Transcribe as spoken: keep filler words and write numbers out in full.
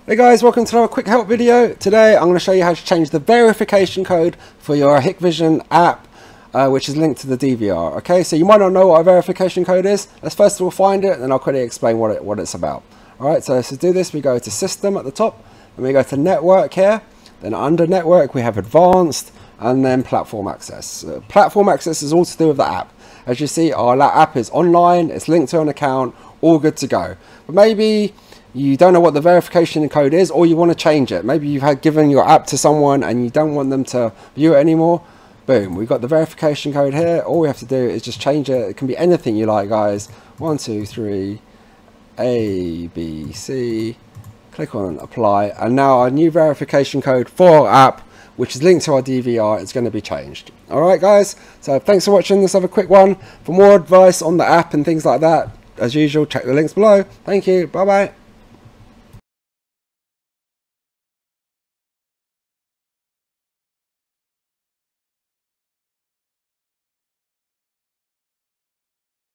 Hey guys, welcome to another quick help video. Today I'm going to show you how to change the verification code for your Hikvision app, uh, which is linked to the D V R. Okay, so you might not know what a verification code is. Let's first of all find it, and I'll quickly explain what, it, what it's about. Alright, so to do this we go to System at the top, and we go to Network here. Then under Network we have Advanced, and then Platform Access. Uh, platform Access is all to do with the app. As you see, our app is online, it's linked to an account, all good to go. But maybe you don't know what the verification code is, or you want to change it. Maybe you've had given your app to someone and you don't want them to view it anymore. Boom, we've got the verification code here. All we have to do is just change it. It can be anything you like, guys. One, two, three, A, B, C. Click on apply, and now our new verification code for our app, which is linked to our D V R, is going to be changed. Alright guys, so thanks for watching this other quick one. For more advice on the app and things like that, as usual, check the links below. Thank you, bye bye.